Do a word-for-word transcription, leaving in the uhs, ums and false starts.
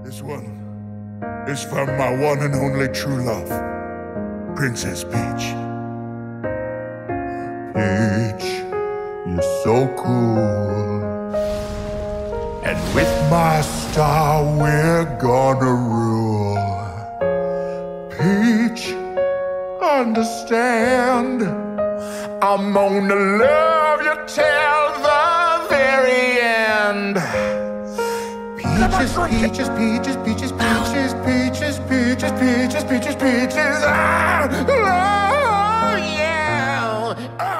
This one is from my one and only true love, Princess Peach. Peach, you're so cool. And with my star, we're gonna rule. Peach, understand, I'm gonna love you till the very end. Peaches, peaches, peaches, peaches, peaches, peaches, peaches, peaches, peaches, peaches, ah, oh yeah.